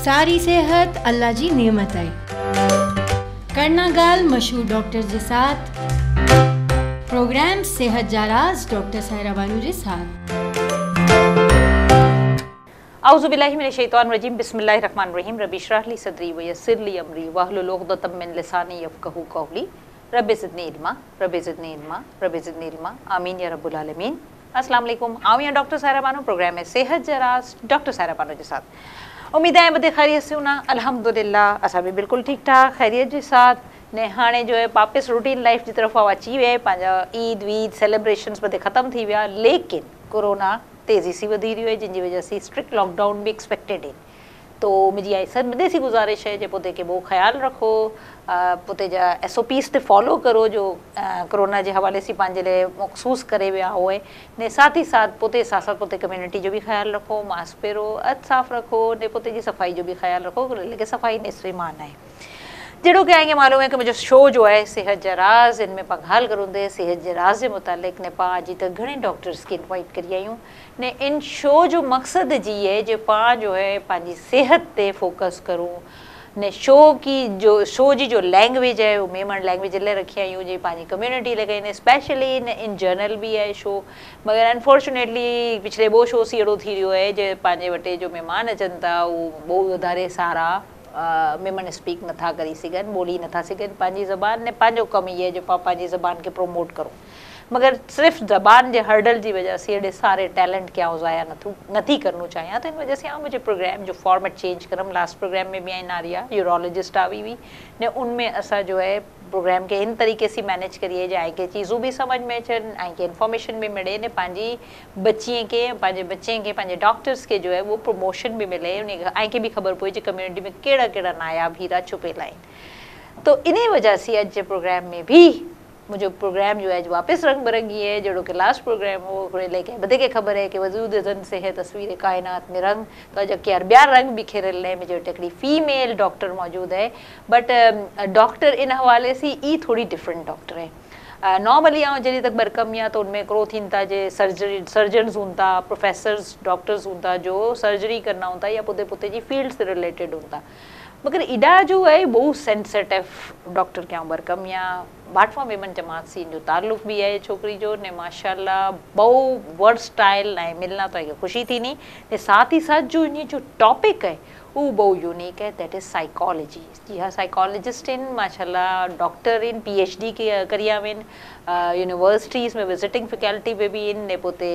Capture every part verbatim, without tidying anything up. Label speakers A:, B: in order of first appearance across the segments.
A: सारी सेहत अल्लाह जी नेमत है। करना गाल मशहूर डॉक्टर के साथ प्रोग्राम सेहत जाराज डॉक्टर सायरा बानू के साथ।
B: औज़ु बिल्लाहि मिनश शैतानिर रजीम बिस्मिल्लाहिर रहमानिर रहीम रब्बि इश्रह ली सदरी व यस्सिर ली अमरी वहलुल उक़दतम मिन लिसानी यफ़क़हू क़ौली रब्बि ज़िदनी इल्मा रब्बि ज़िदनी इल्मा रब्बि ज़िदनी इल्मा आमीन या रब्बुल आलमीन। अस्सलाम वालेकुम। आओ यहाँ डॉक्टर सायरा बानू प्रोग्राम है सेहत जराज डॉक्टर सायरा बानू के साथ। उम्मीद है बदे खैरियत से होना अल्हम्दुलिल्लाह असां भी बिल्कुल ठीक ठाक खैरियत के साथ ने हाणे जो है वापस रूटीन लाइफ की तरफ अची विया पंहिंजा ईद वीद सेलिब्रेशन्स बदे ख़त्म थी विया, लेकिन कोरोना तेज़ी से वधी रही है जिनकी वजह से स्ट्रिक्ट लॉकडाउन भी एक्सपेक्टेड है। तो मुझी आई सर मदे सी गुजारिश है जो पोते के वो ख्याल रखो, पोते जा एस ओ पीस ते फॉलो करो जो कोरोना के हवाले से पंहिंजे लिए मखसूस करे विया हुए ने साथ ही साथ पोते साथ साथ पोते कम्युनिटी जो भी ख्याल रखो, मास्क पहिरो, हथ साफ़ रखो ने पोते की सफ़ाई जो भी ख्याल रखो, लेकिन सफ़ाई निस्फ़ ईमान है। जड़ो के आएंगे मालूम है कि मुझे शो जो है सेहत जराज इनमें पघाल करूँदे सेहत जराज के मुतालिक ने पा अजी तक घणे डॉक्टर्स की इनवाइट करी आयूँ ने इन शो जो मकसद जी है जो पा जो है पाजी सेहत ते फोकस करूँ ने शो की जो शो जी जो लैंग्वेज है वो मेमन लैंग्वेज ले रखी आयूँ जी पाजी कम्युनिटी लगे ने स्पेशली इन इन जनरल भी है शो, मगर अनफॉर्चुनेटली पिछले बो शो सी अड़ो थी रो है जो पाजे वटे जो मेहमान अचन था वो बहुत वधारे सारा मेमन स्पीक नथा करी सघन, बोली नथा सघन पंहिंजी ज़बान ने पंहिंजो कम ये जो पंहिंजी ज़बान के प्रोमोट करूँ, मगर सिर्फ ज़बान के हर्डल की वजह से एडे सारे टैलेंट क्या ज़ाया नथू नथी करना चाहिए। तो इन वजह से हाँ मुझे प्रोग्राम जो फॉर्मेट चेंज करम लास्ट प्रोग्राम में भी आई नारिया यूरोलॉजिस्ट आई हुई ने उनमें असा जो है प्रोग्राम के इन तरीके से मैनेज करिए जो आई के चीज़ों भी समझ में अचन, आई के इन्फॉर्मेशन भी मिले ने पंहिंजी बच्चियों के पंहिंजे बच्चे के पंहिंजे डॉक्टर्स के जो है वो प्रमोशन भी मिले, उन्हें आई के भी ख़बर पई कम्युनिटी में कड़ा कड़ा नायाब हीरा छुपेल आहिनि। तो इन वजह से अज के प्रोग्राम में भी मुझे प्रोग्राम जो है जो वापस रंग बिरंगी है जड़ो के लास्ट प्रोग्राम हो लेके बदे के खबर है कि वजूद जन से है तस्वीर कायनात में रंग तो जबकि यार ब्यार रंग बिखेरल है मुझे टकड़ी फीमेल डॉक्टर मौजूद है, बट डॉक्टर इन हवाले से ई थोड़ी डिफरेंट डॉक्टर है। नॉर्मली आऊँ जॾहिं तक बरकमिया तो उनमें हिकिड़ो थींदा था जे सर्जरी सर्जन्स हूंदा प्रोफेसर्स डॉक्टर्स हूंदा जो सर्जरी करना हूंदा या पुते पुते जी फील्ड से रिलेटेड हूंदा, मगर इडा जो है बहुत सेंसिटिव डॉक्टर क्या बरकमिया बाटफॉर्म वेमन जमात से जो ताल्लुक़ भी है छोकरी जो ने माशाल्लाह बहुत वर्सटाइल ऐं मिलना तो खुशी थी नी ने साथ ही साथ जो इन जो टॉपिक है वो बहुत यूनिक है, दैट इज़ साइकोलॉजी। जी हाँ साइकोलॉजिस्ट इन माशाल्लाह डॉक्टर इन पीएचडी के करिया इन यूनिवर्सिटीज़ में विजिटिंग फैकल्टी पे भी इन ने पोते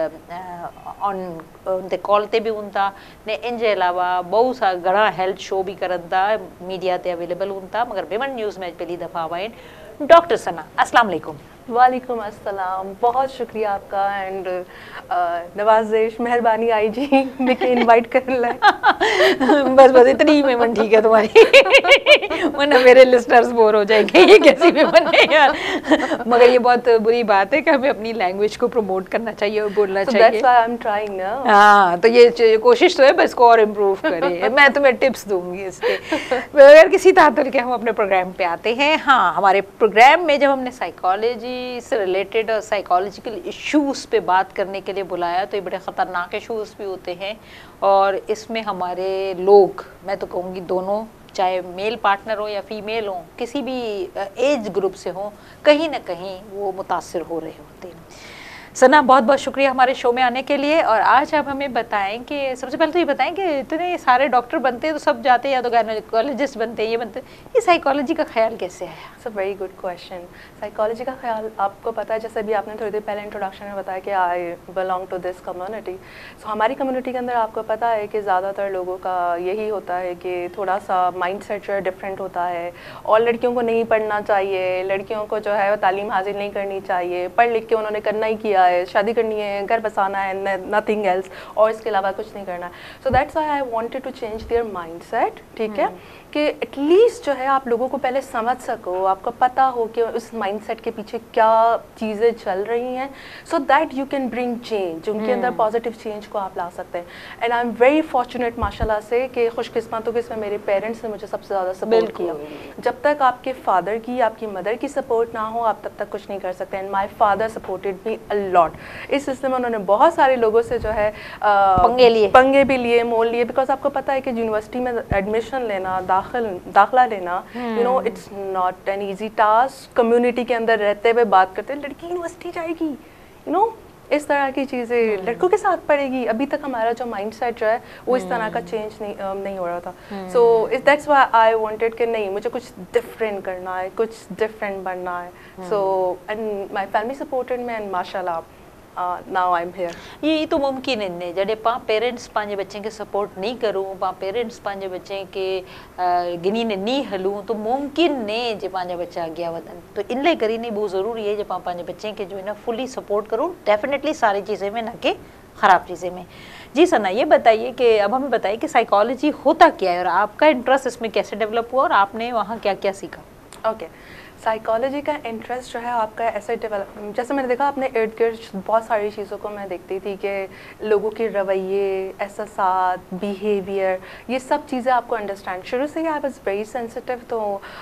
B: ऑन उनते कॉल ते भी हूंदा ने इन जे अलावा बहुत सा घणा हेल्थ शो भी करन था मीडिया ते अवेलेबल हूंदा, मगर वेमन न्यूज़ में पहली दफ़ा आवा आहिनि। डॉक्टर सना अस्सलाम वालेकुम।
C: वालेकुम अस्सलाम, बहुत शुक्रिया आपका एंड नवाजिश मेहरबानी आई जी मुझे इनवाइट करने लाए।
B: बस बस इतनी ही मेमन ठीक है तुम्हारी वरना मेरे लिस्टर्स बोर हो जाएंगे ये कैसी मेमन है यार। मगर ये बहुत बुरी बात है कि हमें अपनी लैंग्वेज को प्रमोट करना चाहिए और बोलना
C: so
B: चाहिए।
C: that's why I'm trying now.
B: हाँ तो ये कोशिश तो है बस को और इम्प्रूव करें। मैं तुम्हें टिप्स दूंगी इसके। अगर किसी तातुल के हम अपने प्रोग्राम पे आते हैं, हाँ हमारे प्रोग्राम में जब हमने साइकोलॉजी से रिलेटेड और साइकोलॉजिकल इश्यूज़ पे बात करने के लिए बुलाया तो ये बड़े ख़तरनाक इश्यूज़ भी होते हैं और इसमें हमारे लोग मैं तो कहूँगी दोनों चाहे मेल पार्टनर हो या फीमेल हो किसी भी एज ग्रुप से हो कहीं ना कहीं वो मुतासिर हो रहे होते हैं। सना बहुत बहुत शुक्रिया हमारे शो में आने के लिए। और आज आप हमें बताएं कि सबसे पहले तो ये बताएं कि इतने सारे डॉक्टर बनते हैं तो सब जाते हैं या तो गायनोकोलॉजिस्ट बनते हैं ये बनते हैं, ये साइकोलॉजी का ख्याल कैसे आया?
C: It's a very good question. Psychology का ख्याल आपको पता है जैसे भी आपने थोड़ी देर पहले इंट्रोडक्शन में बताया कि I belong to this community. So हमारी कम्युनिटी के अंदर आपको पता है कि ज़्यादातर लोगों का यही होता है कि थोड़ा सा माइंड सेट जो है डिफरेंट होता है और लड़कियों को नहीं पढ़ना चाहिए, लड़कियों को जो है वो तालीम हासिल नहीं करनी चाहिए, पढ़ लिख के उन्होंने करना ही किया है, शादी करनी है, घर बसाना है, नथिंग एल्स और इसके अलावा कुछ नहीं करना है। So that's why I wanted to change their mindset. ठीक है कि एटलीस्ट जो है आप लोगों को पहले समझ सको, आपको पता हो कि उस माइंडसेट के पीछे क्या चीज़ें चल रही हैं, so that you can bring change, उनके अंदर पॉजिटिव चेंज को आप ला सकते हैं। And I am very fortunate माशाल्लाह से कि खुशकिस्मत हूँ कि इसमें मेरे पेरेंट्स ने मुझे सबसे ज़्यादा सपोर्ट किया। जब तक आपके फादर की आपकी मदर की सपोर्ट ना हो आप तब तक कुछ नहीं कर सकते। And my father supported me a lot. इस सिलसिले में उन्होंने बहुत सारे लोगों से जो है
B: पंगे लिए
C: पंगे भी लिए, मोल लिए, बिकॉज आपको पता है कि यूनिवर्सिटी में एडमिशन लेना, दाखिल दाखिला लेना, you know it's not an easy task. Community के अंदर रहते हुए बात करते, लड़की यूनिवर्सिटी जाएगी, यू नो इस तरह की चीज़ें लड़कों के साथ पड़ेगी। अभी तक हमारा जो माइंडसेट जो है वो इस तरह का चेंज नहीं uh, नहीं हो रहा था। So that's why I wanted कि नहीं, मुझे कुछ डिफरेंट करना है, कुछ डिफरेंट बनना है। So and my family supported me and माशाल्लाह नाउ आई एम हियर।
B: ये तो मुमकिन है ने जॾहिं पाण पेरेंट्स पंहिंजे बच्चे के सपोर्ट नहीं करूँ, पाण पेरेंट्स पंहिंजे बच्चे के गिनी ने नहीं हलूँ, तो मुमकिन ने जे पंहिंजा बच्चा अॻियां वधनि। तो इन लाइ करे नहीं बहुत ज़रूरी है जो पाण पंहिंजे बच्चे के जो है ना फुली सपोर्ट करूँ, डेफिनेटली सारी चीज़ें में, ना कि ख़राब चीज़ें में। जी सना, ये बताइए कि अब हमें बताइए कि साइकोलॉजी होता क्या है और आपका इंटरेस्ट इसमें कैसे डेवलप हुआ और आपने वहाँ क्या क्या सीखा?
C: Okay okay. साइकोलॉजी का इंटरेस्ट जो है आपका ऐसे डेवलप, जैसे मैंने देखा अपने इर्द गिर्द बहुत सारी चीज़ों को मैं देखती थी कि लोगों के रवैये, एहसासात, बिहेवियर, ये सब चीज़ें आपको अंडरस्टैंड। शुरू से ही आई वाज वेरी सेंसिटिव। तो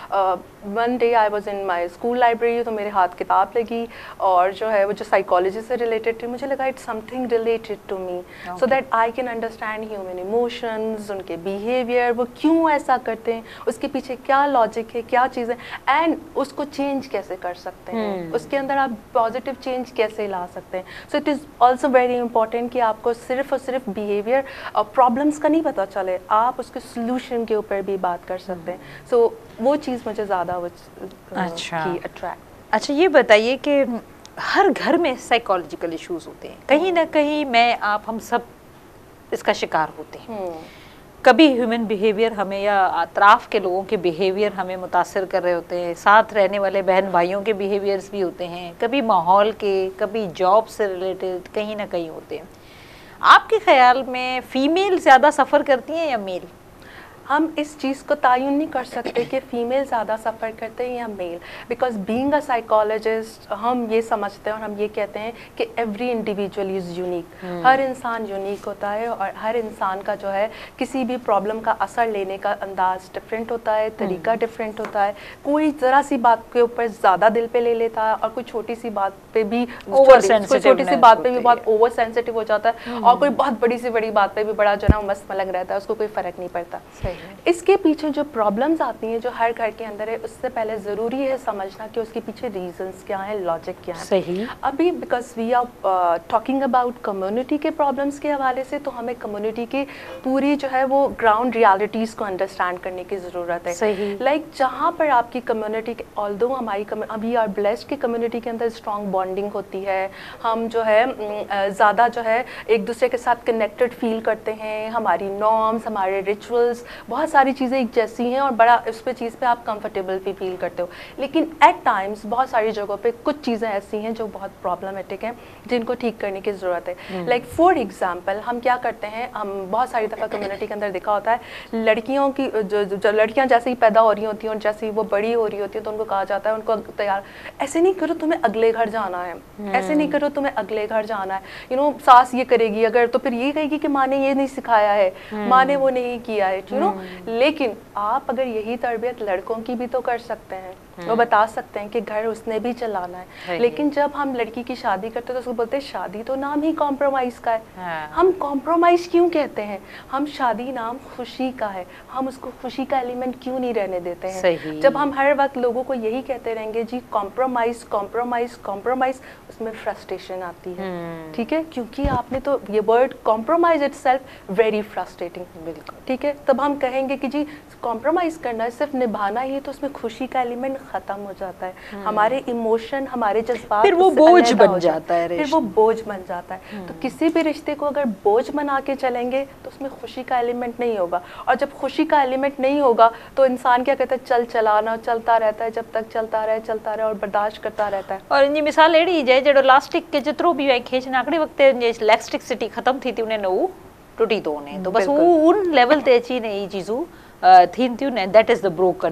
C: one day I was in my school library, तो मेरे हाथ किताब लगी और जो है वो जो साइकोलॉजी से रिलेटेड थी, मुझे लगा it's something related to me, so that I can understand human emotions, उनके बिहेवियर, वो क्यों ऐसा करते हैं, उसके पीछे क्या लॉजिक है, क्या चीज़ें, एंड उसको चेंज कैसे कर सकते हैं, hmm. उसके अंदर आप पॉजिटिव चेंज कैसे ला सकते हैं। So it is also very important कि आपको सिर्फ और सिर्फ बिहेवियर और प्रॉब्लम्स का नहीं पता चले, आप उसके सोल्यूशन के ऊपर भी बात कर सकते हैं। सो so, वो चीज़ मुझे ज़्यादा
B: अच्छा
C: की अट्रैक्ट।
B: अच्छा, ये बताइए कि हर घर में साइकोलॉजिकल इश्यूज होते हैं, कहीं ना कहीं मैं आप हम सब इसका शिकार होते हैं। hmm. कभी ह्यूमन बिहेवियर हमें या अतराफ़ के लोगों के बिहेवियर हमें मुतासिर कर रहे होते हैं, साथ रहने वाले बहन भाइयों के बिहेवियर्स भी होते हैं, कभी माहौल के, कभी जॉब से रिलेटेड, कहीं ना कहीं होते हैं। आपके ख्याल में फ़ीमेल ज़्यादा सफ़र करती हैं या मेल?
C: हम इस चीज़ को तयन नहीं कर सकते कि फ़ीमेल ज़्यादा सफ़र करते हैं या male, because being a psychologist हम ये समझते हैं और हम ये कहते हैं कि एवरी इंडिविजुअल इज़ यूनिक। हर इंसान यूनिक होता है और हर इंसान का जो है किसी भी प्रॉब्लम का असर लेने का अंदाज डिफरेंट होता है, तरीका डिफरेंट होता है। कोई ज़रा सी बात के ऊपर ज़्यादा दिल पे ले लेता है और कोई छोटी सी बात पे भी
B: ओवर
C: छोटी सी बात पे भी बहुत ओवर सेंसिटिव हो जाता है, और कोई बहुत बड़ी सी बड़ी बात पे भी बड़ा जो है मस्त मलंग रहता है, उसको कोई फ़र्क नहीं पड़ता। इसके पीछे जो प्रॉब्लम्स आती हैं जो हर घर के अंदर है, उससे पहले ज़रूरी है समझना कि उसके पीछे रीजंस क्या है, लॉजिक क्या है।
B: सही।
C: अभी because we are talking about community के प्रॉब्लम्स के हवाले से, तो हमें कम्युनिटी की पूरी जो है वो ग्राउंड रियलिटीज़ को अंडरस्टैंड करने की ज़रूरत है।
B: सही।
C: लाइक like, जहाँ पर आपकी कम्युनिटी, ऑल्दो हमारी अभी आर ब्लेस्ड की कम्युनिटी के अंदर स्ट्रॉन्ग बॉन्डिंग होती है, हम जो है ज़्यादा जो है एक दूसरे के साथ कनेक्टेड फील करते हैं, हमारी नॉर्म्स, हमारे रिचुअल्स, बहुत सारी चीज़ें एक जैसी हैं और बड़ा उस पर चीज़ पे आप कंफर्टेबल भी फील करते हो। लेकिन एट टाइम्स बहुत सारी जगहों पे कुछ चीज़ें ऐसी हैं जो बहुत प्रॉब्लमेटिक हैं, जिनको ठीक करने की ज़रूरत है। लाइक फॉर एग्जांपल हम क्या करते हैं, हम बहुत सारी दफ़ा कम्युनिटी के अंदर देखा होता है लड़कियों की जो, जो लड़कियाँ जैसे ही पैदा हो रही होती हैं और जैसे ही वो बड़ी हो रही होती हैं तो उनको कहा जाता है, उनको तैयार, ऐसे नहीं करो तुम्हें अगले घर जाना है, ऐसे नहीं करो तुम्हें अगले घर जाना है, यू नो सास ये करेगी अगर तो फिर ये कहेगी कि माँ ने ये नहीं सिखाया है, माँ ने वो नहीं किया है, यू नो। लेकिन आप अगर यही तरबियत लड़कों की भी तो कर सकते हैं, वो बता सकते हैं कि घर उसने भी चलाना है। लेकिन जब हम लड़की की शादी करते हैं तो उसको बोलते हैं शादी तो नाम ही कॉम्प्रोमाइज़ का है। हाँ। हम कॉम्प्रोमाइज़ क्यों कहते हैं? हम शादी नाम खुशी का है, हम उसको खुशी का एलिमेंट क्यों नहीं रहने देते हैं? सही। जब हम हर वक्त लोगों को यही कहते रहेंगे जी कॉम्प्रोमाइज़ कॉम्प्रोमाइज़ कॉम्प्रोमाइज़, उसमें फ्रस्ट्रेशन आती है। ठीक है, क्योंकि आपने तो ये word compromise itself very frustrating. बिल्कुल ठीक है, तब हम कहेंगे कि जी कॉम्प्रोमाइज़ करना है, सिर्फ निभाना ही है, तो उसमें खुशी का एलिमेंट खत्म हो जाता है। हमारे इमोशन, हमारे जज्बात,
B: फिर वो बोझ बन जाता है,
C: फिर वो बोझ बन जाता है। तो किसी भी रिश्ते को अगर बोझ बना के चलेंगे तो उसमें खुशी का एलिमेंट नहीं होगा, और जब खुशी का एलिमेंट नहीं होगा तो इंसान क्या कहता है, चल चलाना चलता रहता है, जब तक चलता रहे चलता रहे और बर्दाश्त करता रहता है।
B: और इन मिसाल अड़ी है जो लास्टिक के जितरो भी खेच नाकड़े वक्त इलेक्ट्रिसिटी खत्म थी थी उन्हें न टूटी तो उन्हें तो बस वो उन लेवल ते अची ने ई चीज़ूं थीन थियूं ने, that is the brokens.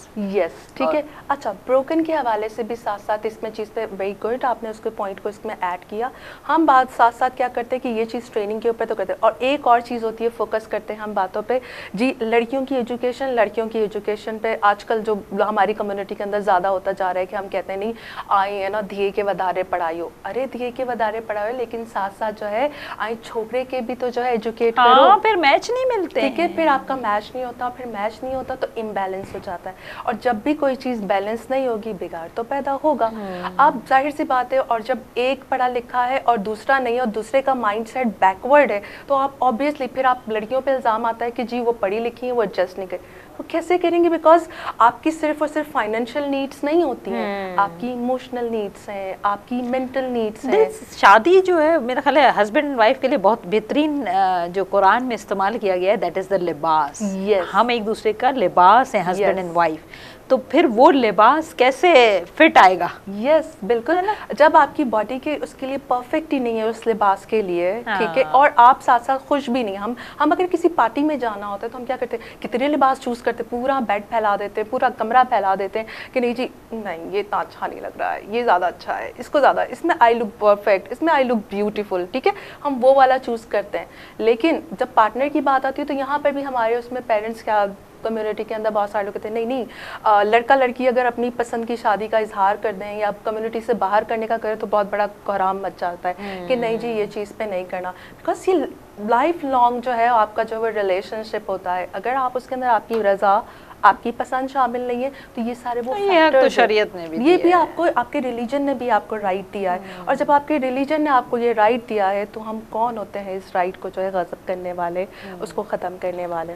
C: Yes ठीक है। अच्छा, ब्रोकन के हवाले से भी साथ साथ इसमें चीज़ पे वेरी गुड, आपने उसके पॉइंट को इसमें ऐड किया। हम बात साथ साथ क्या करते हैं कि ये चीज़ ट्रेनिंग के ऊपर तो करते हैं, और एक और चीज़ होती है, फोकस करते हैं हम बातों पे जी, लड़कियों की एजुकेशन। लड़कियों की एजुकेशन पे आजकल जो हमारी कम्युनिटी के अंदर ज़्यादा होता जा रहा है कि हम कहते हैं नहीं आई है ना धिए के वधारे पढ़ाई। अरे धिए के वधारे पढ़ाई, लेकिन साथ साथ जो है आई छोकरे के भी तो जो है एजुकेट करो,
B: फिर मैच नहीं मिलते,
C: ठीक है, फिर आपका मैच नहीं होता, फिर मैच नहीं होता तो इम्बैलेंस हो जाता है। और जब भी कोई चीज़ बैलेंस नहीं होगी, बिगाड़ तो पैदा होगा। आप जाहिर सी बात है, और जब एक पढ़ा लिखा है और दूसरा नहीं, और दूसरे का माइंडसेट बैकवर्ड है, तो आप ऑब्वियसली फिर आप लड़कियों पे इल्ज़ाम आता है कि जी वो पढ़ी लिखी है, वो एडजस्ट नहीं करे। तो कैसे करेंगे? बिकॉज आपकी सिर्फ और सिर्फ फाइनेंशियल नीड्स नहीं होती हैं, आपकी इमोशनल नीड्स हैं, आपकी मेंटल नीड्स हैं।
B: शादी जो है मेरा ख्याल है हस्बैंड एंड वाइफ के लिए बहुत बेहतरीन जो कुरान में इस्तेमाल किया गया है, दैट इज द लिबास।
C: yes.
B: हम एक दूसरे का लिबास है, हस्बैंड एंड वाइफ। तो फिर वो लिबास कैसे फिट आएगा?
C: यस yes, बिल्कुल है ना। जब आपकी बॉडी के उसके लिए परफेक्ट ही नहीं है उस लिबास के लिए, ठीक है, और आप साथ साथ खुश भी नहीं। हम हम अगर किसी पार्टी में जाना होता है तो हम क्या करते हैं, कितने लिबास चूज करते हैं, पूरा बेड फैला देते हैं, पूरा कमरा फैला देते हैं कि नहीं जी नहीं ये इतना अच्छा नहीं लग रहा है, ये ज़्यादा अच्छा है, इसको ज़्यादा, इसमें आई लुक परफेक्ट, इसमें आई लुक ब्यूटीफुल, ठीक है, हम वो वाला चूज़ करते हैं। लेकिन जब पार्टनर की बात आती है तो यहाँ पर भी हमारे उसमें पेरेंट्स क्या, कम्युनिटी के अंदर बहुत सारे लोग कहते हैं नहीं नहीं आ, लड़का लड़की अगर अपनी पसंद की शादी का इजहार कर दें या कम्युनिटी से बाहर करने का करें तो बहुत बड़ा कोहराम मच जाता है कि नहीं जी ये चीज़ पे नहीं करना। बिकॉज ये लाइफ लॉन्ग जो है आपका जो है रिलेशनशिप होता है, अगर आप उसके अंदर आपकी रज़ा, आपकी पसंद शामिल नहीं है तो ये सारे वो
B: फैक्टर्स तो शरीयत ने भी
C: ये भी आपको, आपके रिलीजन ने भी आपको राइट दिया है। और जब आपके रिलीजन ने आपको ये राइट दिया है तो हम कौन होते हैं इस राइट को जो है गज़ब करने वाले, उसको ख़त्म करने वाले।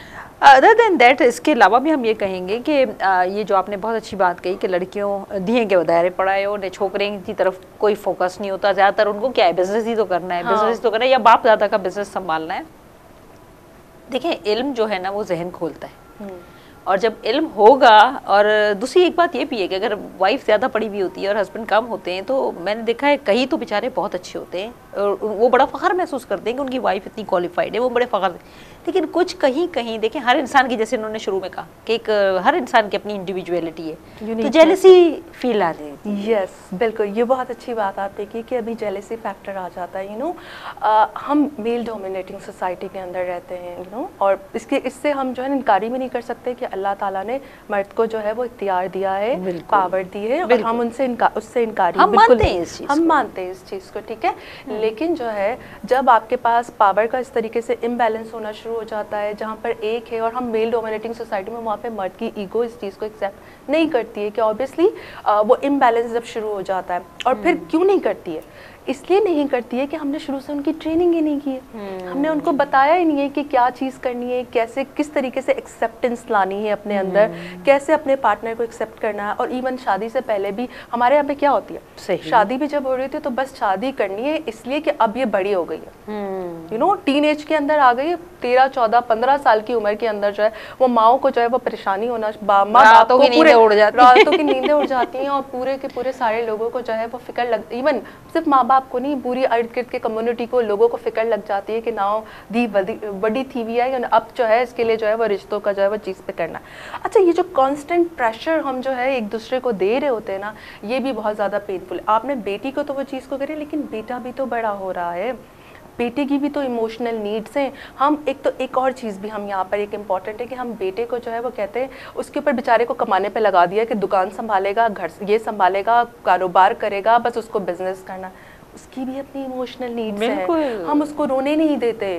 B: अदर देन दैट, इसके अलावा भी हम ये कहेंगे कि ये जो आपने बहुत अच्छी बात कही कि लड़कियों दिए के वधारे पढ़ाए और छोकरे की तरफ कोई फोकस नहीं होता, ज़्यादातर उनको क्या है बिजनेस ही तो करना है, बिजनेस हाँ। तो करना है, या बाप दादा का बिजनेस संभालना है। देखिए इल्म जो है ना वो जहन खोलता है, और जब इल्म होगा, और दूसरी एक बात ये भी है कि अगर वाइफ ज़्यादा पढ़ी हुई होती है और हस्बैंड कम होते हैं तो मैंने देखा है कई तो बेचारे बहुत अच्छे होते हैं और वो बड़ा फ़ख्र महसूस करते हैं कि उनकी वाइफ इतनी क्वालिफाइड है, वो बड़े फ़ख्र। लेकिन कुछ कहीं कहीं देखें, हर इंसान की, जैसे उन्होंने शुरू में कहा कि एक हर इंसान की अपनी इंडिविजुअलिटी है, तो जेलसी फील आ रही है।
C: यस बिल्कुल, ये बहुत अच्छी बात आपने की कि अभी जेलसी फैक्टर आ जाता है। यू नो हम मेल डोमिनेटिंग सोसाइटी के अंदर रहते हैं, यू नो, और इसके इससे हम जो है इनकारी भी नहीं कर सकते कि अल्लाह ताला ने मर्द को जो है वो इख्तियार दिया है, पावर दी है, और हम उनसे इनका उससे इनकारी
B: हम मानते हैं इस चीज़
C: हम मानते हैं इस चीज़ को, ठीक है। लेकिन जो है जब आपके पास पावर का इस तरीके से इम्बैलेंस होना शुरू हो जाता है, जहाँ पर एक है और हम मेल डोमिनेटिंग सोसाइटी में, वहाँ पे मर्द की ईगो इस चीज़ को एक्सेप्ट नहीं करती है कि ऑब्वियसली वो इम्बैलेंस जब शुरू हो जाता है। और फिर क्यों नहीं करती है? इसलिए नहीं करती है कि हमने शुरू से उनकी ट्रेनिंग ही नहीं की है, हमने उनको बताया ही नहीं है कि क्या चीज़ करनी है, कैसे किस तरीके से एक्सेप्टेंस लानी है अपने अंदर, कैसे अपने पार्टनर को एक्सेप्ट करना है। और इवन शादी से पहले भी हमारे यहाँ पे क्या होती है, सही। शादी भी जब हो रही थी तो बस शादी करनी है इसलिए कि अब ये बड़ी हो गई है, यू नो, टीन एज के अंदर आ गई है, तेरह चौदह पंद्रह साल की उम्र के अंदर जो है वो माओ को जो है वो परेशानी होना, माँ बाप को पूरे रातों की नींदें उड़ जाती हैं और पूरे के पूरे सारे लोगों को जो है वो फिक्र लग, इवन सिर्फ माँ बाप को नहीं, पूरी इर्द गिर्द के कम्युनिटी को, लोगों को फिक्र लग जाती है कि नाउ दी बड़ी थी हुई है, अब जो है इसके लिए जो है वो रिश्तों का जो है वो चीज़ पे करना। अच्छा, ये जो कांस्टेंट प्रेशर हम जो है एक दूसरे को दे रहे होते हैं ना, ये भी बहुत ज़्यादा पेनफुल है। आपने बेटी को तो वो चीज़ को करे, लेकिन बेटा भी तो बड़ा हो रहा है, बेटे की भी तो इमोशनल नीड्स हैं। हम एक तो एक और चीज़ भी हम यहाँ पर एक इम्पॉर्टेंट है कि हम बेटे को जो है वो कहते हैं उसके ऊपर बेचारे को कमाने पे लगा दिया कि दुकान संभालेगा, घर ये संभालेगा, कारोबार करेगा, बस उसको बिजनेस करना। उसकी भी अपनी इमोशनल नीड्स हैं, हम उसको रोने नहीं देते।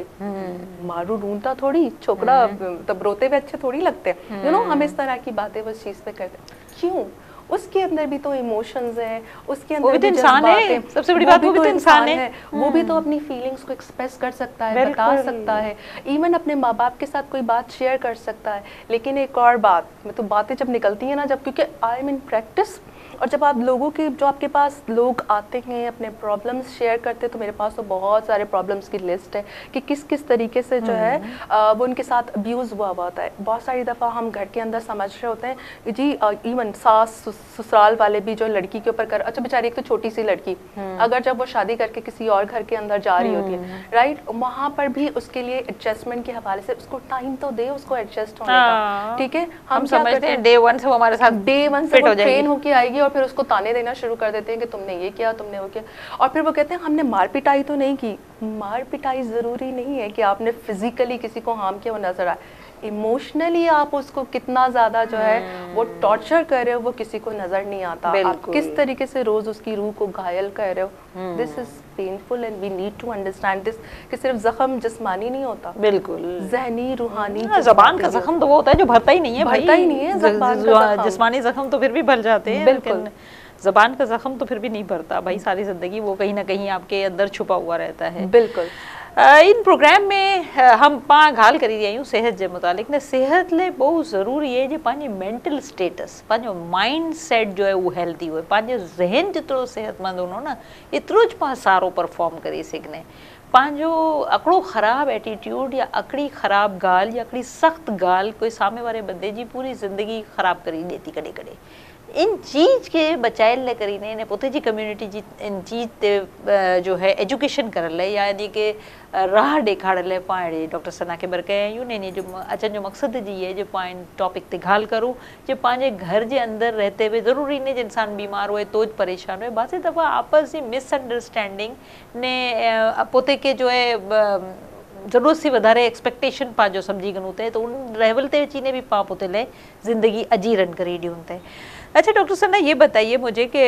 C: मारू रूनता थोड़ी, छोकरा तब रोते हुए अच्छे थोड़ी लगते हैं, यू नो, हम इस तरह की बातें उस चीज़ पे करते। क्यों? उसके अंदर भी तो इमोशंस हैं, उसके अंदर
B: वो भी तो इंसान है, सबसे बड़ी बात वो भी तो इंसान है,
C: वो भी तो अपनी फीलिंग्स को एक्सप्रेस कर सकता है, बता सकता है, इवन अपने माँ बाप के साथ कोई बात शेयर कर सकता है। लेकिन एक और बात, मैं तो बातें जब निकलती है ना, जब क्योंकि आई एम इन प्रैक्टिस, और जब आप लोगों के जो आपके पास लोग आते हैं अपने प्रॉब्लम्स शेयर करते हैं, तो मेरे पास तो बहुत सारे प्रॉब्लम्स की लिस्ट है कि किस किस तरीके से जो है आ, वो उनके साथ अब्यूज़ हुआ हुआ होता है। बहुत सारी दफ़ा हम घर के अंदर समझ रहे होते हैं जी, इवन सास ससुराल वाले भी जो लड़की के ऊपर कर, अच्छा बेचारी एक तो छोटी सी लड़की, अगर जब वो शादी करके किसी और घर के अंदर जा रही होती है, राइट, वहाँ पर भी उसके लिए एडजस्टमेंट के हवाले से उसको टाइम तो दे उसको एडजस्ट होने का, ठीक है। हम, हम
B: समझते हैं डे वन से वो हमारे साथ
C: डे वन से वो ट्रेन होके आएगी और फिर उसको ताने देना शुरू कर देते हैं कि तुमने ये किया, तुमने वो किया, और फिर वो कहते हैं हमने मार पिटाई तो नहीं की। मार पिटाई ज़रूरी नहीं है कि आपने फिजिकली किसी को हार्म किया वो नजर आए, इमोशनली आप उसको कितना ज़्यादा जो है वो टॉर्चर कर रहे हो वो किसी को नज़र नहीं आता। आप किस तरीके से रोज़ उसकी रूह को घायल कर रहे हो, this is painful and we need to understand this कि सिर्फ जख्म जिस्मानी नहीं होता,
B: बिल्कुल
C: जहनी रूहानी।
B: ज़बान का जख्म तो वो होता है जो भरता ही नहीं है,
C: भरता ही नहीं है।
B: जिस्मानी जख्म तो फिर भी भर जाते हैं, बिल्कुल ज़बान का जख्म तो फिर भी नहीं भरता भाई, सारी ज़िंदगी वो कहीं ना कहीं आपके अंदर छुपा हुआ रहता है।
C: बिल्कुल।
B: इन प्रोग्राम में हम पाँ घाल करी रही हूँ सेहत जे मुतालिक ने, सेहत ले बहुत ज़रूरी है जो पाँच मेंटल स्टेटस, पाँच माइंड सेट जो है वो हेल्दी हो, पाँच जहन जितरो सेहतमंद हो ना एतिरो ज पाँ सारो परफॉर्म करे सघने। पंहिंजो अकड़ो ख़राब एटीट्यूड या अकड़ी ख़राब गाल या अकड़ी सख़्त गाल कोई सामने वारे बंदे जी पूरी ज़िंदगी ख़राब करी ॾे थी कॾहिं कॾहिं। इन चीज़ के बचाइण लाइ करीने ने पोते जी कम्युनिटी जी इन चीज़ ते जो है एजुकेशन करण लाइ या इन के राह ॾेखारण लाइ पाण अहिड़े डॉक्टर सना खे बरकाया आहियूं ने जो अचण जो मक़सद जी है जो पाण टॉपिक ते ॻाल्हि करूँ जो पंहिंजे घर जे अंदर रहते हुए ज़रूरी ने जो इंसान बीमार हुए तो परेशान हुए, बाक़ी दफ़ा आपस जी मिसअंडरस्टैंडिंग ने पोते के जो है ज़रूरत से वधारे एक्सपेक्टेशन पंहिंजो सम्झी गनूं थे, तो उन लेवल ते अची ने भी पाँ पोते लाइ ज़िंदगी अजीरन करे ॾियूं थे। अच्छा डॉक्टर सना ये बताइए मुझे कि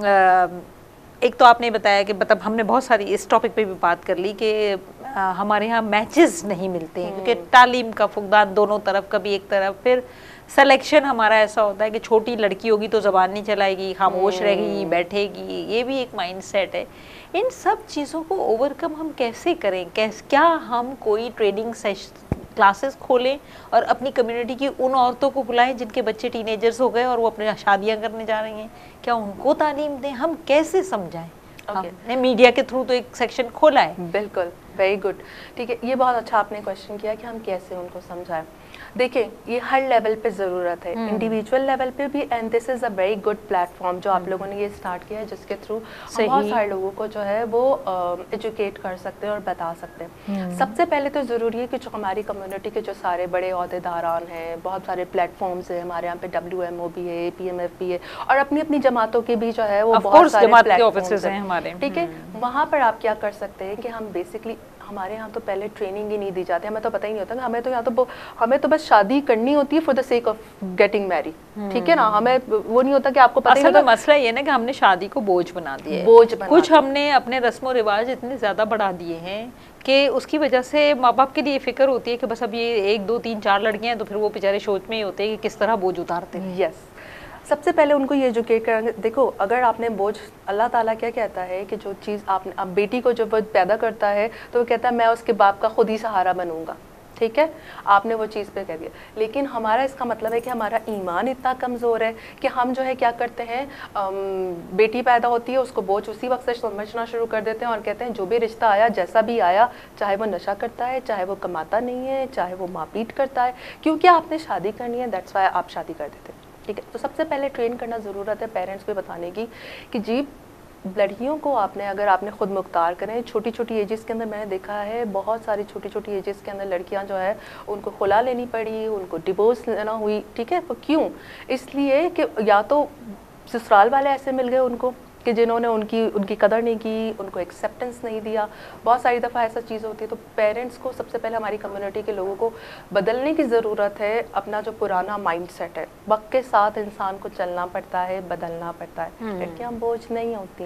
B: एक तो आपने बताया कि मतलब हमने बहुत सारी इस टॉपिक पे भी बात कर ली कि हमारे यहाँ मैचेस नहीं मिलते हैं क्योंकि तालीम का फुकदान दोनों तरफ, कभी एक तरफ, फिर सिलेक्शन हमारा ऐसा होता है कि छोटी लड़की होगी तो ज़बान नहीं चलाएगी, खामोश रहेगी, बैठेगी, ये भी एक माइंड सेट है। इन सब चीज़ों को ओवरकम हम कैसे करें, कैसे क्या हम कोई ट्रेनिंग सेशन क्लासेस खोलें और अपनी कम्युनिटी की उन औरतों को बुलाएं जिनके बच्चे टीनेजर्स हो गए और वो अपने शादियां करने जा रही हैं, क्या उनको तालीम दें, हम कैसे समझाएं? okay. हमने मीडिया के थ्रू तो एक सेक्शन खोला है।
C: बिल्कुल, वेरी गुड, ठीक है, ये बहुत अच्छा आपने क्वेश्चन किया कि हम कैसे उनको समझाएं। देखिए ये हर लेवल पे ज़रूरत है, इंडिविजुअल लेवल पे भी, and this is a very good platform जो आप लोगों ने ये स्टार्ट किया है जिसके थ्रू हम बहुत सारे लोगों को जो है वो एजुकेट uh, कर सकते हैं और बता सकते हैं। सबसे पहले तो ज़रूरी है कि जो हमारी कम्युनिटी के जो सारे बड़े अहदेदारान हैं, बहुत सारे प्लेटफॉर्म्स हैं हमारे यहाँ पे, डब्ल्यू एम ओ भी है, पी एम एफ भी है, और अपनी अपनी जमातों के भी जो है वो बहुत सारे प्लेटफॉर्म्स हैं हमारे, ठीक है। वहाँ पर आप क्या कर सकते हैं कि हम बेसिकली, हमारे यहाँ तो पहले ट्रेनिंग ही नहीं दी जाती, हमें तो पता ही नहीं होता, हमें तो यहाँ तो हमें तो बस शादी करनी होती है for the sake of getting marry, ठीक है ना, हमें वो नहीं होता कि आपको पता
B: असल में मसला ये ना कि हमने शादी को बोझ बना दिया है,
C: बोझ बना
B: कुछ हमने अपने रस्मों रिवाज इतने ज़्यादा बढ़ा दिए हैं कि उसकी वजह से माँ बाप के लिए फिक्र होती है कि बस अब ये एक दो तीन चार लड़कियाँ हैं तो फिर वो बेचारे सोच में ही होते हैं कि किस तरह बोझ उतारते हैं।
C: यस, सबसे पहले उनको ये एजुकेट करेंगे। देखो अगर आपने बोझ, अल्लाह ताला क्या कहता है कि जो चीज़ आपने, अब बेटी को जब वो पैदा करता है तो वो कहता है मैं उसके बाप का खुद ही सहारा बनूंगा, ठीक है, आपने वो चीज़ पे कह दिया। लेकिन हमारा इसका मतलब है कि हमारा ईमान इतना कमज़ोर है कि हम जो है क्या करते हैं, बेटी पैदा होती है उसको बोझ उसी वक्त से समझना शुरू कर देते हैं और कहते हैं जो भी रिश्ता आया, जैसा भी आया, चाहे वो नशा करता है, चाहे वो कमाता नहीं है, चाहे वो मारपीट करता है, क्योंकि आपने शादी करनी है दैट्स वाई आप शादी कर देते हैं, ठीक है। तो सबसे पहले ट्रेन करना ज़रूरत है पेरेंट्स को बताने की कि जी लड़कियों को आपने, अगर आपने खुद मुख्तार करें, छोटी छोटी एजेस के अंदर मैंने देखा है बहुत सारी छोटी छोटी एजेस के अंदर लड़कियां जो है उनको खुला लेनी पड़ी, उनको डिवोर्स लेना हुई, ठीक है। तो क्यों? इसलिए कि या तो ससुराल वाले ऐसे मिल गए उनको कि जिन्होंने उनकी उनकी कदर नहीं की, उनको एक्सेप्टेंस नहीं दिया, बहुत सारी दफ़ा ऐसा चीज़ होती है। तो पेरेंट्स को सबसे पहले, हमारी कम्युनिटी के लोगों को बदलने की ज़रूरत है। अपना जो पुराना माइंडसेट है, वक्त के साथ इंसान को चलना पड़ता है, बदलना पड़ता है, लड़कियाँ बोझ नहीं होती हैं,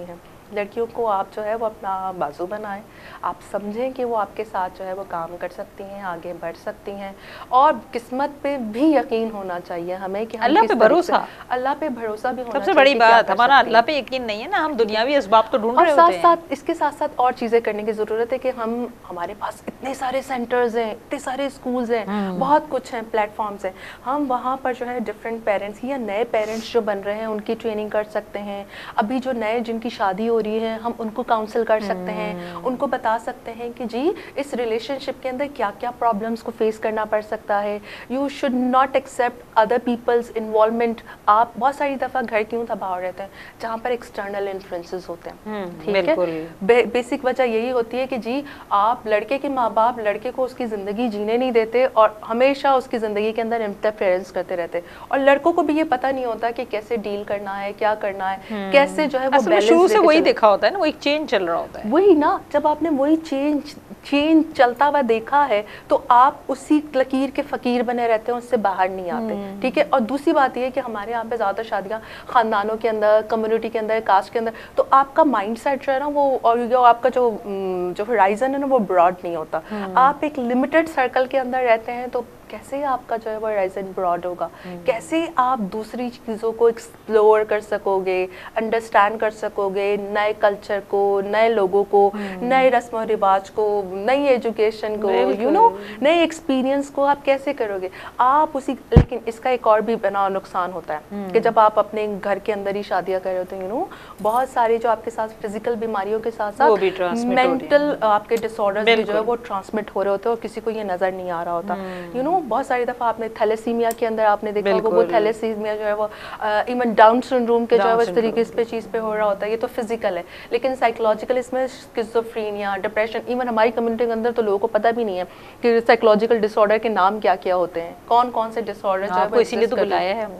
C: लड़कियों को आप जो है वो अपना बाजू बनाएं, आप समझें कि वो आपके साथ जो है वो काम कर सकती हैं, आगे बढ़ सकती हैं, और किस्मत पे भी यकीन होना चाहिए हमें कि हम
B: अल्लाह पे भरोसा,
C: अल्लाह पे भरोसा भी होना
B: सबसे
C: चाहिए।
B: बड़ी बात, हमारा अल्लाह पे यकीन नहीं है ना, हम दुनियावी असबाब तो ढूंढ रहे होते हैं।
C: और साथ साथ इसके साथ साथ और चीज़ें करने की ज़रूरत है कि हम हमारे पास इतने सारे सेंटर्स हैं, इतने सारे स्कूल्स हैं, बहुत कुछ हैं, प्लेटफॉर्म्स हैं, हम वहाँ पर जो है डिफरेंट पेरेंट्स या नए पेरेंट्स जो बन रहे हैं उनकी ट्रेनिंग कर सकते हैं। अभी जो नए जिनकी शादी हो रही है हम उनको काउंसिल कर सकते हैं, उनको बता सकते हैं कि जी इस रिलेशनशिप के अंदर क्या क्या प्रॉब्लम्स को फेस करना पड़ सकता है। You should not accept other people's involvement. आप बहुत सारी दफ़ा घर क्यों तबाह रहते हैं जहाँ पर एक्सटर्नल इन्फ्लुएंसेस होते हैं, ठीक है। बे, बेसिक वजह यही होती है कि जी आप लड़के के माँ बाप लड़के को उसकी ज़िंदगी जीने नहीं देते और हमेशा उसकी ज़िंदगी के अंदर इंटरफेरेंस करते रहते, और लड़कों को भी ये पता नहीं होता कि कैसे डील करना है, क्या करना है, कैसे जो है वो बैलेंस।
B: शुरू से वही देखा होता है ना, वो एक चेंज चल रहा होता है।
C: वही ना, जब आपने वही चेंज चेंज चलता हुआ देखा है तो आप उसी लकीर के फकीर बने रहते हैं, उससे बाहर नहीं आते, ठीक है। और दूसरी बात ये है कि हमारे यहाँ पे ज़्यादातर शादियाँ ख़ानदानों के अंदर, कम्युनिटी के अंदर, कास्ट के अंदर, तो आपका माइंड सेट जो है ना वो, और जो आपका जो जो होराइजन है ना वो ब्रॉड नहीं होता। आप एक लिमिटेड सर्कल के अंदर रहते हैं तो कैसे आपका जो है वो होराइजन ब्रॉड होगा, कैसे आप दूसरी चीज़ों को एक्सप्लोर कर सकोगे, अंडरस्टैंड कर सकोगे, नए कल्चर को, नए लोगों को, नए रस्म और रिवाज को, नई एजुकेशन को, यू नो नए एक्सपीरियंस को आप कैसे करोगे आप उसी। लेकिन इसका एक और भी बना नुकसान होता है कि जब आप अपने घर के अंदर ही शादियाँ कर रहे होते हैं, यू नो बहुत सारी जो आपके साथ फिजिकल बीमारियों के साथ साथ मेंटल आपके डिसऑर्डर्स भी जो है वो ट्रांसमिट हो रहे होते हैं और किसी को ये नज़र नहीं आ रहा होता, यू नो। बहुत सारी दफ़ा आपने थैलेसीमिया के अंदर आपने देखा होगा वो थैलेसीमिया जो है वो इवन डाउन सिंड्रोम के जो है वो इस तरीके इस पे चीज़ पे हो रहा होता है, ये तो फिजिकल है। लेकिन साइकोलॉजिकल इसमें स्किज़ोफ्रेनिया, डिप्रेशन, इवन हमारी कम्युनिटी के अंदर तो लोगों को पता भी नहीं है कि साइकोलॉजिकल डिसऑर्डर के नाम क्या क्या होते हैं, कौन कौन से डिसऑर्डर जो है,
B: इसीलिए तो बुलाया है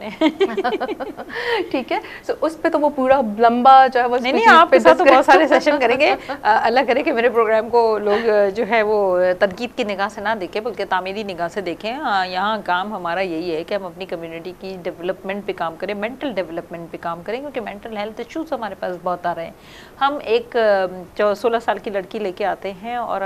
B: हमने।
C: ठीक है, सो उस पे तो वो पूरा लंबा जो है वो,
B: नहीं नहीं आपके साथ तो बहुत सारे सेशन करेंगे। अल्लाह करे कि मेरे प्रोग्राम को लोग जो है वो तनकीद की निगाह से ना देखें बल्कि तामीरी निगाह से देखें। यहाँ काम हमारा यही है कि हम अपनी कम्युनिटी की डेवलपमेंट पे काम करें, मेंटल डेवलपमेंट पे काम करें, क्योंकि मेंटल हेल्थ इश्यूज हमारे पास बहुत आ रहे हैं। हम एक जो सोलह साल की लड़की लेके आते हैं और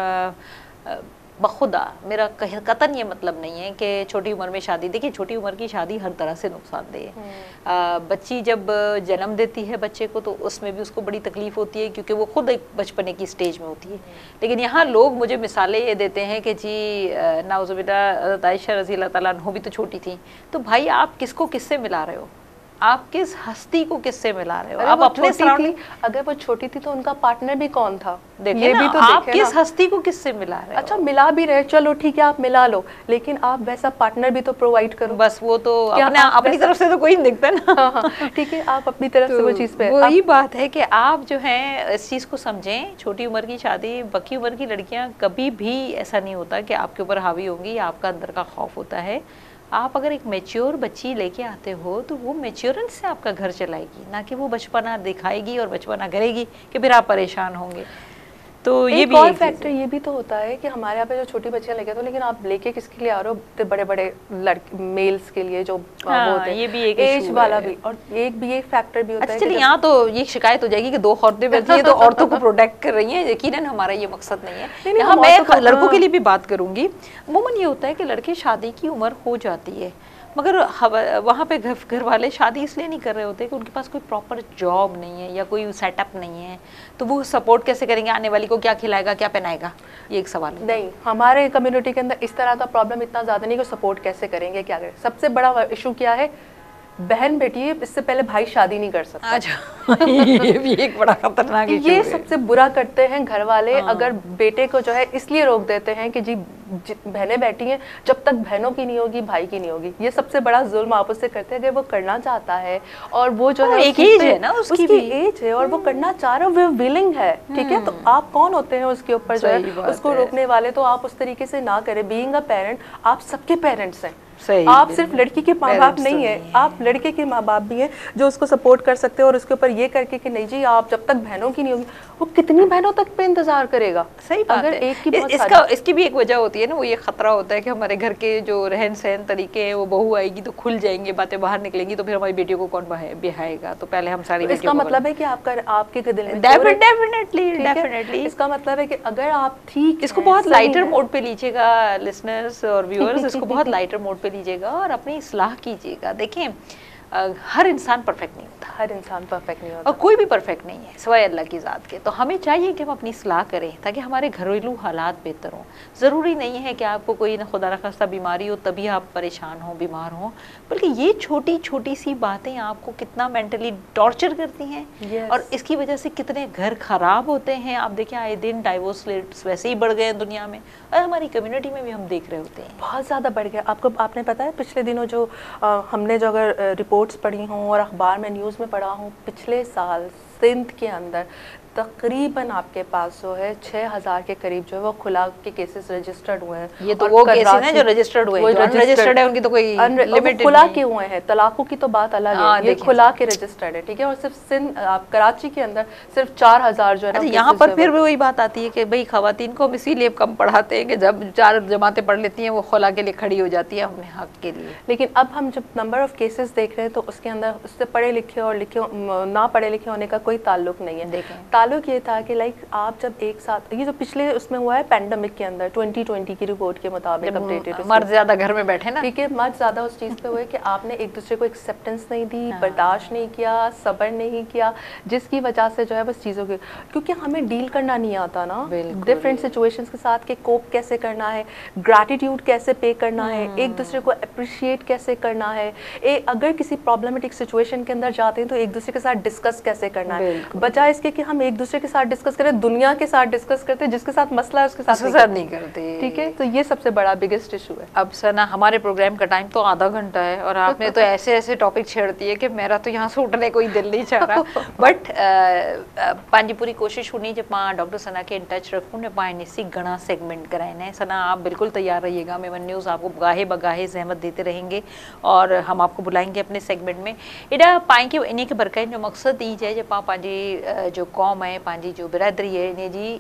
B: बखुदा मेरा कतन ये मतलब नहीं है कि छोटी उम्र में शादी, देखिए छोटी उम्र की शादी हर तरह से नुकसानदेह है। बच्ची जब जन्म देती है बच्चे को तो उसमें भी उसको बड़ी तकलीफ होती है क्योंकि वो खुद एक बचपने की स्टेज में होती है। लेकिन यहाँ लोग मुझे मिसालें ये देते हैं कि जी नाउज़ुबिल्लाह आयशा रज़ी अल्लाह ताला अन्हा भी तो छोटी थी, तो भाई आप किसको किससे मिला रहे हो, आप किस हस्ती को किससे मिला रहे हो? आप अपने सराउंडिंग,
C: अगर वो छोटी थी तो उनका पार्टनर भी कौन था,
B: देखिए ना, भी तो आप किस हस्ती को किससे मिला रहे हो?
C: अच्छा मिला भी रहे, चलो ठीक है आप मिला लो, लेकिन आप वैसा पार्टनर भी तो प्रोवाइड करो।
B: बस वो तो अपने अपनी तरफ से तो कोई नहीं दिखता ना।
C: ठीक है, आप अपनी तरफ से वो चीज़ पे,
B: वही बात है कि आप जो है इस चीज़ को समझें। छोटी उम्र की शादी, बकी उम्र की लड़कियां कभी भी ऐसा नहीं होता कि आपके ऊपर हावी होंगी, आपका अंदर का खौफ होता है। आप अगर एक मैच्योर बच्ची लेके आते हो तो वो मैच्योरेंस से आपका घर चलाएगी, ना कि वो बचपना दिखाएगी और बचपना करेगी कि फिर आप परेशान होंगे। तो ये भी
C: और फैक्टर ये भी तो होता है कि हमारे यहाँ पे जो छोटी बच्चियाँ लेके आते हो, लेकिन आप लेके किसके लिए आ रहे हो, बड़े बड़े लड़के मेल्स के लिए जो
B: हाँ,
C: वो होते हैं,
B: ये भी एक
C: एज वाला भी, और एक भी एक फैक्टर भी होता
B: अच्छा,
C: है।
B: चलिए यहाँ तो ये शिकायत हो जाएगी कि दो औरतें बैठी हैं तो औरतों को प्रोटेक्ट कर रही हैं, यकीनन हमारा ये मकसद नहीं है। यहाँ मैं लड़कों के लिए भी बात करूंगी। अमूमन ये होता है कि लड़के शादी की उम्र हो जाती है मगर वहाँ पे घर घर वाले शादी इसलिए नहीं कर रहे होते कि उनके पास कोई प्रॉपर जॉब नहीं है या कोई सेटअप नहीं है, तो वो सपोर्ट कैसे करेंगे, आने वाली को क्या खिलाएगा, क्या पहनाएगा, ये एक सवाल है।
C: नहीं, हमारे कम्युनिटी के अंदर इस तरह का प्रॉब्लम इतना ज़्यादा नहीं कि सपोर्ट कैसे करेंगे, क्या करें। सबसे बड़ा इशू क्या है, बहन बेटी है, इससे पहले भाई शादी नहीं कर सकता।
B: अच्छा, ये भी एक बड़ा खतरनाक इशू है।
C: ये सबसे बुरा करते हैं घर वाले। हाँ। अगर बेटे को जो है इसलिए रोक देते हैं कि जी बहनें बैठी हैं, जब तक बहनों की नहीं होगी भाई की नहीं होगी। ये सबसे बड़ा जुल्म आप उससे करते हैं। अगर वो करना चाहता है और वो जो है
B: एक एज है ना, उसकी भी
C: एज है और वो करना चाह रहा है, वो विलिंग है, ठीक है, तो आप कौन होते हैं उसके ऊपर जो है उसको रोकने वाले। तो आप उस तरीके से ना करें। बीइंग अ पेरेंट, आप सबके पेरेंट्स हैं, है। आप सिर्फ लड़की के माँ बाप नहीं है, आप लड़के के माँ बाप भी हैं जो उसको सपोर्ट कर सकते हैं और उसके ऊपर ये करके कि नहीं जी आप जब तक बहनों की नहीं होगी, वो कितनी बहनों तक पे इंतजार करेगा।
B: सही बात
C: अगर
B: है।
C: एक की बहुत
B: इसका इसकी भी एक वजह होती है ना, वो ये खतरा होता है कि हमारे घर के जो रहन सहन तरीके हैं वो बहू आएगी तो खुल जाएंगे, बातें बाहर निकलेंगी तो फिर हमारी बेटियों को कौन बिहाएगा, तो पहले हम सारी।
C: इसका मतलब है कि आपका आपके दिल में
B: डेफिनेटली डेफिनेटली
C: इसका मतलब है कि अगर आप ठीक,
B: इसको बहुत लाइटर मोड पे लीजिएगा लिसनर्स और व्यूअर्स, इसको बहुत लाइटर मोड पे लीजिएगा और अपनी इस्लाह कीजिएगा। देखें हर इंसान परफेक्ट नहीं होता,
C: हर इंसान परफेक्ट नहीं होता
B: और कोई भी परफेक्ट नहीं है सिवाय अल्लाह की ज़ात के। तो हमें चाहिए कि हम अपनी इस्लाह करें ताकि हमारे घरेलू हालात बेहतर हों। ज़रूरी नहीं है कि आपको कोई न खुदा न खास्ता बीमारी हो तभी आप परेशान हो, बीमार हो, बल्कि ये छोटी छोटी सी बातें आपको कितना मेंटली टॉर्चर करती हैं। yes. और इसकी वजह से कितने घर ख़राब होते हैं। आप देखें आए दिन डाइवोर्स रेट्स वैसे ही बढ़ गए हैं दुनिया में, और हमारी कम्युनिटी में भी हम देख रहे होते हैं
C: बहुत ज़्यादा बढ़ गया। आपको आपने पता है पिछले दिनों जो आ, हमने जो अगर रिपोर्ट्स पढ़ी हों और अखबार में न्यूज़ में पढ़ा हूँ, पिछले साल सिंध के अंदर तकरीबन आपके पास जो है छह हज़ार के करीब जो है वो खुला के केसेस रजिस्टर्ड हुए हैं।
B: ये तो वो केसेस हैं जो रजिस्टर्ड हुए हैं, जो अनरजिस्टर्ड है उनकी तो कोई लिमिट
C: खुला के हुए हैं। तलाकों की तो बात अलग है, ये खुला के रजिस्टर्ड है, ठीक है। और सिर्फ सिंध आप कराची के अंदर सिर्फ चार हज़ार जो है ना।
B: यहाँ पर फिर भी वही बात आती है कि भाई खवातीन को हम इसीलिए कम पढ़ाते हैं कि जब चार जमातें पढ़ लेती हैं वो खुला के लिए खड़ी हो जाती है अपने हक के लिए।
C: लेकिन अब हम जब नंबर ऑफ केसेस देख रहे हैं तो उसके अंदर उससे पढ़े लिखे और लिखे ना पढ़े लिखे होने का कोई ताल्लुक नहीं है। ताल्लुक ये था कि लाइक आप जब एक साथ, ये जो पिछले उसमें हुआ है पैंडेमिक के अंदर ट्वेंटी ट्वेंटी की रिपोर्ट के मुताबिक अपडेटेड,
B: मर्द ज्यादा घर में बैठे ना,
C: ठीक है, मर्द ज्यादा उस चीज़ पे हुए कि आपने एक दूसरे को एक्सेप्टेंस नहीं दी, बर्दाश्त नहीं किया, सब्र नहीं किया, जिसकी वजह से जो है बस चीज़ों के, क्योंकि हमें डील करना नहीं आता ना डिफरेंट सिचुएशंस के साथ कि कोप कैसे करना है, ग्रैटिट्यूड कैसे पे करना है, एक दूसरे को अप्रिशिएट कैसे करना है, ए, अगर किसी प्रॉब्लमेटिक सिचुएशन के अंदर जाते हैं तो एक दूसरे के साथ डिस्कस कैसे करना है, बजाय इसके कि हम एक दूसरे के साथ डिस्कस करें, दुनिया के साथ डिस्कस करते हैं, जिसके साथ मसला है उसके साथ
B: नहीं, नहीं करते,
C: ठीक है। तो ये सबसे बड़ा बिगेस्ट इशू है।
B: अब सना हमारे प्रोग्राम का टाइम तो आधा घंटा है और आपने तो ऐसे ऐसे टॉपिक छेड़ती है कि मेरा तो यहाँ से उठने कोई दिल नहीं चाह रहा। बट पंहिंजी पूरी कोशिश हुई जब मां डॉक्टर सना के इन टच रखूँ ने पाए निसी घना सेगमेंट कराए। सना आप बिल्कुल तैयार रहिएगा, मेवन न्यूज़ आपको गाहे बगाहे जहमत देते रहेंगे और हम आपको बुलाएंगे अपने सेगमेंट में। एॾा पाए के इन के बरक़ाइन जो मकसद ई है जब पंहिंजी जो कौम है, पंहिंजी जो बिरादरी है, इन जी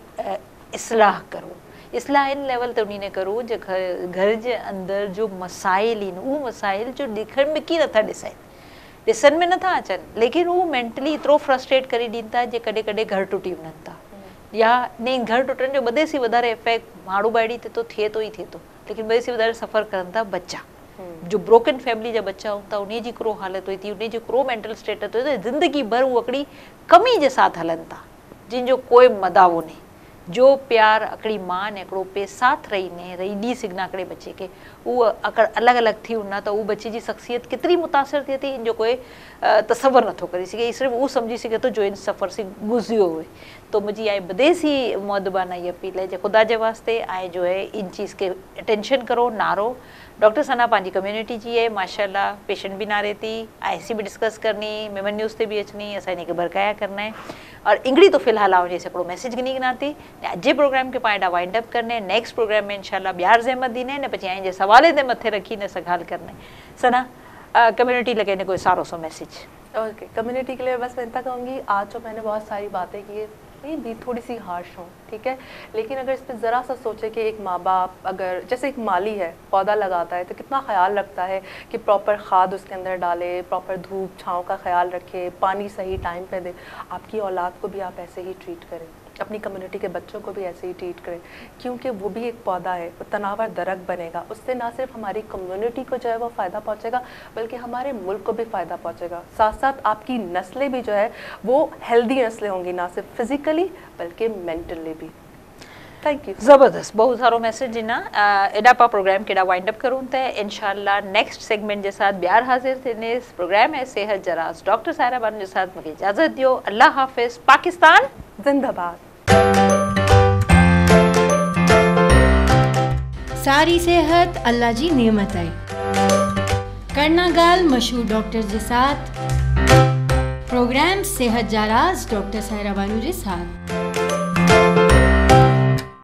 B: इस्लाह करो। इस्लाह इन लेवल ते उन्हें करो जो घर घर जे अंदर जो मसाइल इन वो मसाइल जो दिखण में की नथा ॾिसनि ॾिसण में नथा अचनि, लेकिन वो मेंटली एतिरो फ्रस्ट्रेट करे ॾींदा था जे कॾहिं कॾहिं घर टुटी वञनि था, या नहीं घर टुटण जो ॿधे सी वधारे इफेक्ट माण्हू बाड़ी ते तो थिए थो ई थिए थो, लेकिन ॿधे सी वधारे सफ़र करनि था बच्चा, जो ब्रोकन फैमिली जा बच्चा हूंदा उन जी हिकिड़ो हालत हुई थी, उन जो हिकिड़ो मेंटल स्टेटस हुई त ज़िंदगी भर उहा हिकिड़ी कमी जे साथ हलनि था जिन जो कोई मदावो नहीं, जो प्यार अकड़ी मां ने हिकिड़ो पे साथ रही ने रही ॾी सघना हिकिड़े बच्चे के, उहो अगरि अलॻि अलॻि थी वञा त उहो बच्चे जी शख़्सियत केतिरी मुतासिर थिए थी इन जो कोई तसवर नथो करे सघे, सिर्फ़ु उहो सम्झी सघे थो जो इन सफ़र से गुज़रियो हुए। तो मुझी आई बदेसी मुअदबाना ये अपील है जो खुदा के वास्ते आए जो है इन चीज़ के अटेंशन करो, नारो। डॉक्टर सना पंहिंजी कम्युनिटी जी है माशाल्लाह, पेशेंट भी ना रहती, ऐसी भी डिस्कस करनी, मेमन न्यूज़ ते भी अचनी, असां इनके बरकाया करना है और इंगड़ी तो फिलहाल आओ जैसे हिकिड़ो मैसेज गिनी गिनाती अॼु प्रोग्राम के पाएं वाइंड अप करने, नेक्स्ट प्रोग्राम में इंशाल्लाह ॿियार ज़हमत दीने न पची आए जे सवाले ते मथे रखी न सगाल करने। सना कम्युनिटी लगे ने कोई सारो सो मैसेज?
C: ओके, कम्युनिटी के लिए बस मैं इतना कहूँगी, आज जो मैंने बहुत सारी बातें की है ये भी थोड़ी सी हार्श हों, ठीक है, लेकिन अगर इस पर ज़रा सा सोचे कि एक माँ बाप अगर जैसे एक माली है पौधा लगाता है तो कितना ख्याल रखता है कि प्रॉपर खाद उसके अंदर डाले, प्रॉपर धूप छाँव का ख्याल रखे, पानी सही टाइम पे दे, आपकी औलाद को भी आप ऐसे ही ट्रीट करें, अपनी कम्युनिटी के बच्चों को भी ऐसे ही ट्रीट करें, क्योंकि वो भी एक पौधा है, वो तनावर दरख्त बनेगा, उससे ना सिर्फ हमारी कम्युनिटी को जो है वो फ़ायदा पहुंचेगा बल्कि हमारे मुल्क को भी फ़ायदा पहुंचेगा, साथ साथ आपकी नस्लें भी जो है वो हेल्दी नस्लें होंगी, ना सिर्फ फिज़िकली बल्कि मेंटली भी। Thank you.
B: ज़बरदस्त, बहुत सारो मैसेज ना एॾा पा प्रोग्राम केॾा वाइंड अप करूँ त इंशाल्लाह नेक्स्ट सेगमेंट के साथ ॿियार हाज़िर थियने। इस प्रोग्राम है सेहत जराज, डॉक्टर साहिरा बानो के साथ मुझे इजाज़त दियो। अल्लाह हाफ़िज़, पाकिस्तान
C: जिंदाबाद।
A: सारी सेहत अल्लाह जी नेमत है। करना गाल मशहूर डॉक्टर के साथ प्रोग्राम सेहत जराज डॉक्टर साहिरा बानो के साथ।